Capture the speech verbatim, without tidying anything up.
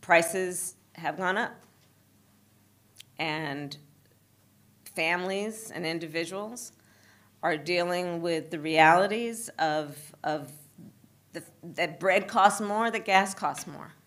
prices have gone up. And families and individuals are dealing with the realities of, of the, that bread costs more, that gas costs more.